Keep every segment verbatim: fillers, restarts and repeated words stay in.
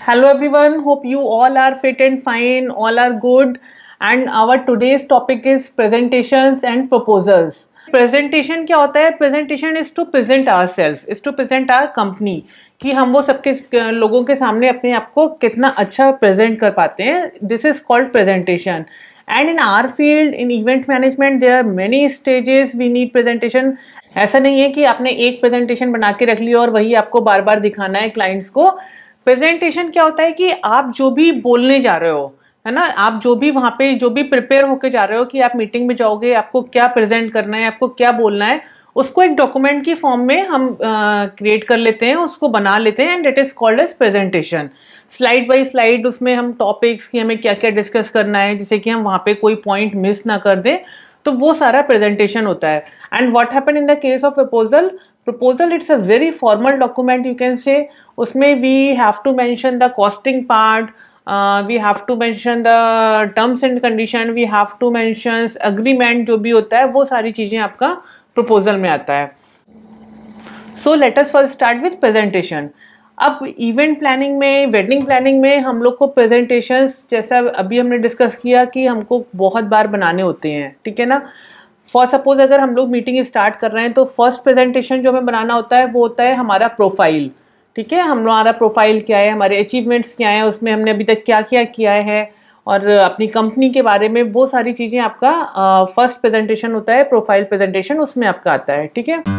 Hello everyone, hope you all are fit and fine, all are good. And our today's topic is presentations and proposals. Presentation क्या होता है? Presentation is to present ourselves, is to present our company, कि हम वो सबके लोगों के सामने अपने आप को कितना अच्छा present कर पाते हैं. This is called presentation. And in our field, in event management, there are many stages we need presentation. ऐसा नहीं है कि आपने एक प्रेजेंटेशन बना के रख लिया और वही आपको बार बार दिखाना है क्लाइंट्स को. प्रेजेंटेशन क्या होता है कि आप जो भी बोलने जा रहे हो, है ना, आप जो भी वहां पे जो भी प्रिपेयर होके जा रहे हो कि आप मीटिंग में जाओगे, आपको क्या प्रेजेंट करना है, आपको क्या बोलना है, उसको एक डॉक्यूमेंट की फॉर्म में हम क्रिएट कर लेते हैं, उसको बना लेते हैं, and it is called as presentation. Slide by slide उसमें हम टॉपिक्स की हमें क्या क्या डिस्कस करना है, जिससे कि हम वहां पे कोई पॉइंट मिस ना कर दें, तो वो सारा प्रेजेंटेशन होता है. And what happen in the case of proposal, proposal it's a very formal document, you can say. उसमें we have to mention the costing part, uh, we have to mention the terms and condition, we have to mention agreement, जो भी होता है वो सारी चीजें आपका proposal में आता है. So let us first start with presentation. अब इवेंट प्लानिंग में, वेडिंग प्लानिंग में हम लोग को प्रेजेंटेशंस, जैसा अभी हमने डिस्कस किया कि हमको बहुत बार बनाने होते हैं, ठीक है ना. फॉर सपोज अगर हम लोग मीटिंग स्टार्ट कर रहे हैं तो फर्स्ट प्रेजेंटेशन जो हमें बनाना होता है वो होता है हमारा प्रोफाइल. ठीक है, हमारा प्रोफाइल क्या है, हमारे अचीवमेंट्स क्या है, उसमें हमने अभी तक क्या क्या किया है, और अपनी कंपनी के बारे में वो सारी चीज़ें आपका फर्स्ट प्रेजेंटेशन होता है, प्रोफाइल प्रेजेंटेशन उसमें आपका आता है. ठीक है.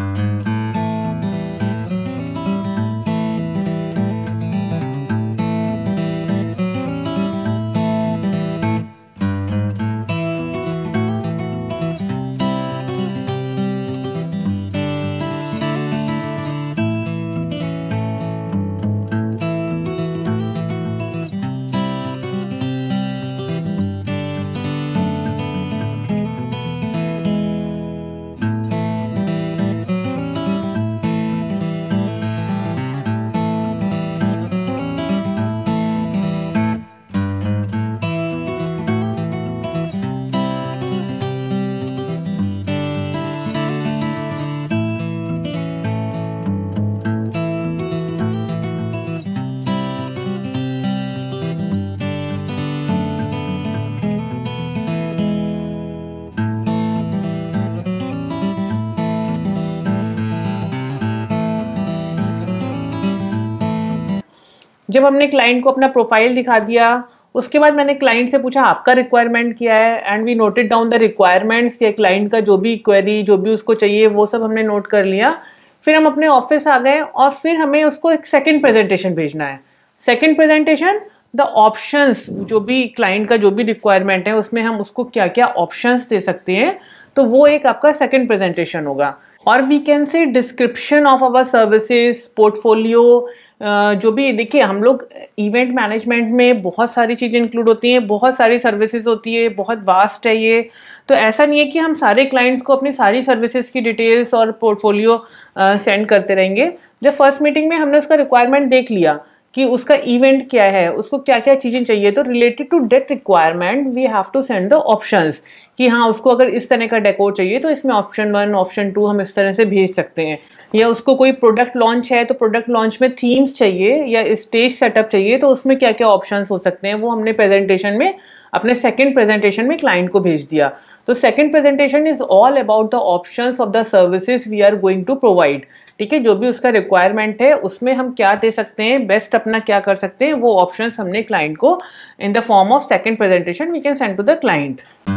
जब हमने क्लाइंट को अपना प्रोफाइल दिखा दिया, उसके बाद मैंने क्लाइंट से पूछा आपका रिक्वायरमेंट क्या है, and we noted down the requirements, या क्लाइंट का जो भी क्वेरी, जो भी उसको चाहिए वो सब हमने नोट कर लिया. फिर हम अपने ऑफिस आ गए और फिर हमें उसको एक सेकंड प्रेजेंटेशन भेजना है. सेकंड प्रेजेंटेशन, द ऑप्शंस, जो भी क्लाइंट का जो भी रिक्वायरमेंट है उसमें हम उसको क्या क्या ऑप्शंस दे सकते हैं, तो वो एक आपका सेकंड प्रेजेंटेशन होगा. और we can say description of our services, portfolio, जो भी, देखिए हम लोग इवेंट मैनेजमेंट में बहुत सारी चीज़ें इंक्लूड होती हैं, बहुत सारी सर्विसेज होती है, बहुत वास्ट है ये. तो ऐसा नहीं है कि हम सारे क्लाइंट्स को अपनी सारी सर्विसेज की डिटेल्स और पोर्टफोलियो सेंड करते रहेंगे. जब फर्स्ट मीटिंग में हमने उसका रिक्वायरमेंट देख लिया कि उसका इवेंट क्या है, उसको क्या क्या चीज़ें चाहिए, तो related to that requirement we have to send the options, कि हाँ उसको अगर इस तरह का डेकोर चाहिए तो इसमें ऑप्शन वन, ऑप्शन टू हम इस तरह से भेज सकते हैं. या उसको कोई प्रोडक्ट लॉन्च है तो प्रोडक्ट लॉन्च में थीम्स चाहिए या स्टेज सेटअप चाहिए, तो उसमें क्या क्या ऑप्शंस हो सकते हैं, वो हमने प्रेजेंटेशन में, अपने सेकंड प्रेजेंटेशन में क्लाइंट को भेज दिया. तो second presentation is all about the options of the services we are going to provide. ठीक है, जो भी उसका रिक्वायरमेंट है उसमें हम क्या दे सकते हैं, बेस्ट अपना क्या कर सकते हैं, वो ऑप्शंस हमने क्लाइंट को in the form of second presentation we can send to the client.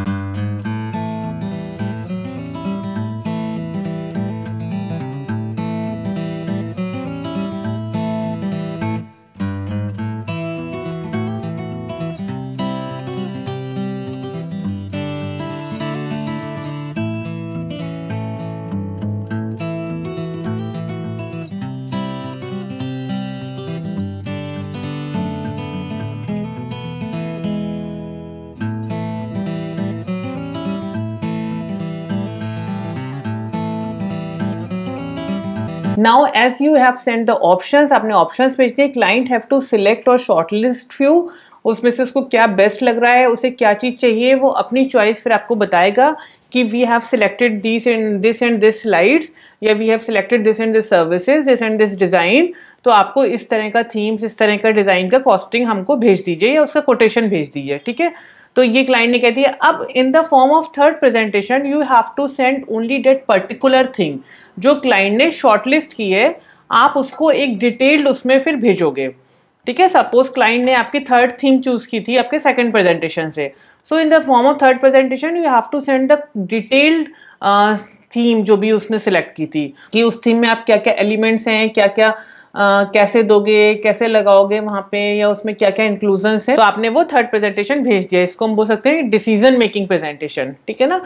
Now as you have sent the options, आपने options भेज दिए, client have to select or shortlist few, उसमें से उसको क्या बेस्ट लग रहा है, उसे क्या चीज़ चाहिए, वो अपनी चॉइस फिर आपको बताएगा कि we have selected this and this and this slides, या we have selected this and this services, this and this design, तो आपको इस तरह का थीम्स, इस तरह का डिज़ाइन का कॉस्टिंग हमको भेज दीजिए या उसका कोटेशन भेज दीजिए, ठीक है। तो ये क्लाइंट ने कह दिया। अब in the form of third presentation you have to send only that particular thing जो क्लाइंट ने शॉर्टलिस्ट की है, आप उसको एक डिटेल्ड उसमें फिर भेजोगे, ठीक है। सपोज क्लाइंट ने आपकी थर्ड थीम चूज की थी आपके सेकंड प्रेजेंटेशन से, so in the form of third presentation you have to send the detailed theme जो भी उसने सिलेक्ट की थी, कि उस थीम में आप क्या क्या एलिमेंट्स हैं, क्या क्या Uh, कैसे दोगे, कैसे लगाओगे वहां पे, या उसमें क्या क्या इंक्लूजन्स हैं, तो आपने वो थर्ड प्रेजेंटेशन भेज दिया। इसको हम बोल सकते हैं डिसीजन मेकिंग प्रेजेंटेशन, ठीक है ना।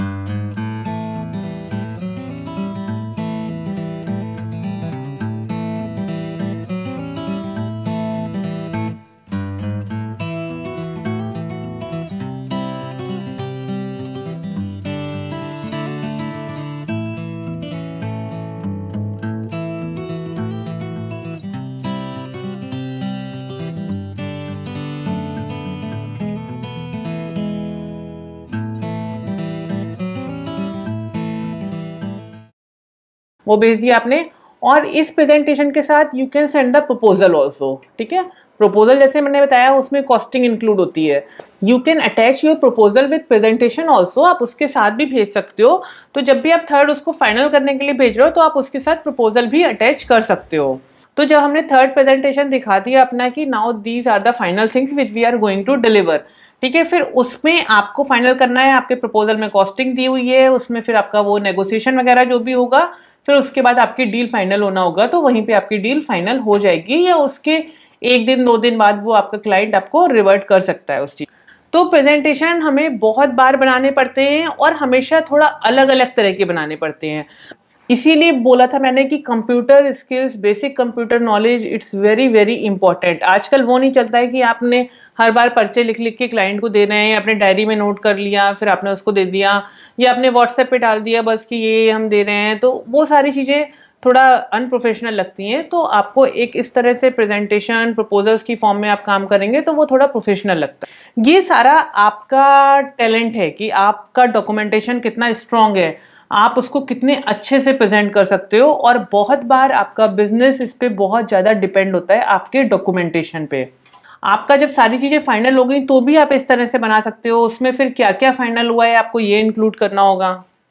वो भेज दिया आपने। और इस प्रेजेंटेशन के साथ you can send the proposal also, ठीक है। प्रपोजल जैसे मैंने बताया उसमें कॉस्टिंग इंक्लूड होती है। You can attach your proposal with presentation also, आप उसके साथ भी भेज सकते हो। तो जब भी आप थर्ड उसको फाइनल करने के लिए भेज रहे हो तो आप उसके साथ प्रपोजल भी अटैच कर सकते हो। तो जब हमने थर्ड प्रेजेंटेशन दिखा दिया अपना कि now these are the final things which we are going to deliver, ठीक है, फिर उसमें आपको फाइनल करना है। आपके प्रपोजल में कॉस्टिंग दी हुई है, उसमें फिर आपका वो नेगोशिएशन वगैरह जो भी होगा, फिर उसके बाद आपकी डील फाइनल होना होगा, तो वहीं पे आपकी डील फाइनल हो जाएगी, या उसके एक दिन दो दिन बाद वो आपका क्लाइंट आपको रिवर्ट कर सकता है उस चीज। तो प्रेजेंटेशन हमें बहुत बार बनाने पड़ते हैं और हमेशा थोड़ा अलग अलग तरह के बनाने पड़ते हैं। इसीलिए बोला था मैंने कि computer skills, basic computer knowledge, it's very very important. आजकल वो नहीं चलता है कि आपने हर बार पर्चे लिख लिख के क्लाइंट को दे रहे हैं, अपने डायरी में नोट कर लिया फिर आपने उसको दे दिया, या आपने व्हाट्सएप पे डाल दिया बस कि ये हम दे रहे हैं, तो वो सारी चीज़ें थोड़ा अनप्रोफेशनल लगती हैं। तो आपको एक इस तरह से प्रेजेंटेशन प्रपोजल्स की फॉर्म में आप काम करेंगे तो वो थोड़ा प्रोफेशनल लगता है। ये सारा आपका टैलेंट है कि आपका डॉक्यूमेंटेशन कितना स्ट्रांग है, आप उसको कितने अच्छे से प्रेजेंट कर सकते हो। और बहुत बार आपका बिजनेस इस पे बहुत ज़्यादा डिपेंड होता है आपके डॉक्यूमेंटेशन पे। आपका जब सारी चीज़ें फाइनल हो गई तो भी आप इस तरह से बना सकते हो। उसमें फिर क्या क्या फाइनल हुआ है आपको ये इंक्लूड करना होगा।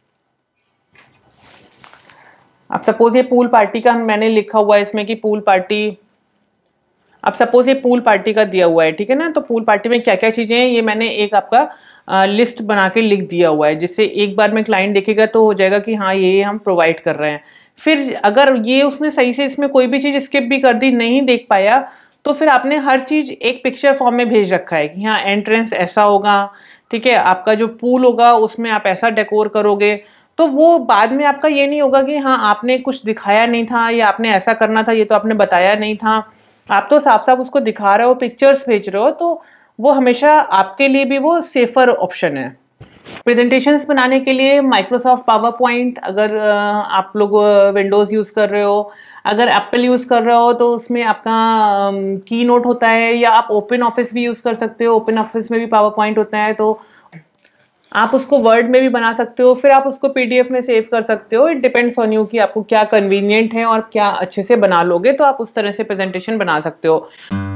अब सपोज ये पूल पार्टी का मैंने लिखा हुआ है इसमें कि पूल पार्टी, अब सपोज ये पूल पार्टी का दिया हुआ है, ठीक है ना। तो पूल पार्टी में क्या क्या चीज़ें हैं ये मैंने एक आपका आ, लिस्ट बना के लिख दिया हुआ है, जिससे एक बार में क्लाइंट देखेगा तो हो जाएगा कि हाँ ये हम प्रोवाइड कर रहे हैं। फिर अगर ये उसने सही से इसमें कोई भी चीज़ स्किप भी कर दी, नहीं देख पाया, तो फिर आपने हर चीज़ एक पिक्चर फॉर्म में भेज रखा है कि हाँ एंट्रेंस ऐसा होगा, ठीक है, आपका जो पूल होगा उसमें आप ऐसा डेकोर करोगे। तो वो बाद में आपका ये नहीं होगा कि हाँ आपने कुछ दिखाया नहीं था या आपने ऐसा करना था ये तो आपने बताया नहीं था। आप तो साफ साफ उसको दिखा रहे हो, पिक्चर्स भेज रहे हो, तो वो हमेशा आपके लिए भी वो सेफर ऑप्शन है। प्रेजेंटेशंस बनाने के लिए माइक्रोसॉफ्ट पावर पॉइंट, अगर आप लोग विंडोज़ यूज़ कर रहे हो, अगर एप्पल यूज़ कर रहे हो तो उसमें आपका की नोट होता है, या आप ओपन ऑफिस भी यूज़ कर सकते हो। ओपन ऑफिस में भी पावर पॉइंट होता है, तो आप उसको वर्ड में भी बना सकते हो, फिर आप उसको पीडीएफ में सेव कर सकते हो। इट डिपेंड्स ऑन यू कि आपको क्या कन्वीनियंट है और क्या अच्छे से बना लोगे, तो आप उस तरह से प्रेजेंटेशन बना सकते हो।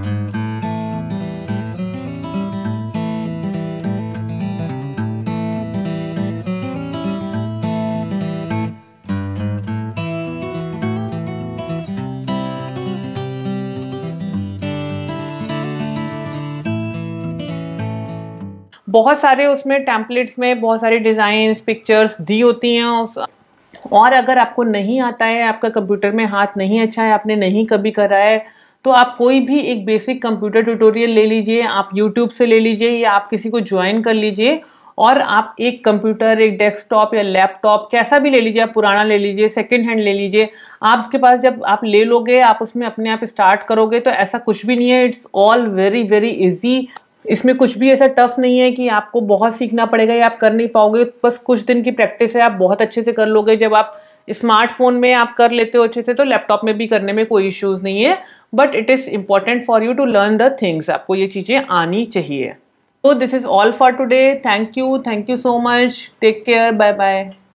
बहुत सारे उसमें टेम्पलेट्स में बहुत सारी डिज़ाइंस, पिक्चर्स दी होती हैं। और अगर आपको नहीं आता है, आपका कंप्यूटर में हाथ नहीं अच्छा है, आपने नहीं कभी करा है, तो आप कोई भी एक बेसिक कंप्यूटर ट्यूटोरियल ले लीजिए, आप यूट्यूब से ले लीजिए या आप किसी को ज्वाइन कर लीजिए, और आप एक कंप्यूटर, एक डेस्कटॉप या लैपटॉप कैसा भी ले लीजिए, आप पुराना ले लीजिए, सेकेंड हैंड ले लीजिए। आपके पास जब आप ले लोगे, आप उसमें अपने आप स्टार्ट करोगे, तो ऐसा कुछ भी नहीं है। It's all very very easy. इसमें कुछ भी ऐसा टफ नहीं है कि आपको बहुत सीखना पड़ेगा या आप कर नहीं पाओगे। बस कुछ दिन की प्रैक्टिस है, आप बहुत अच्छे से कर लोगे। जब आप स्मार्टफोन में आप कर लेते हो अच्छे से, तो लैपटॉप में भी करने में कोई इश्यूज नहीं है, but it is important for you to learn the things. आपको ये चीज़ें आनी चाहिए. So this is all for today. Thank you. Thank you so much. Take care. Bye bye.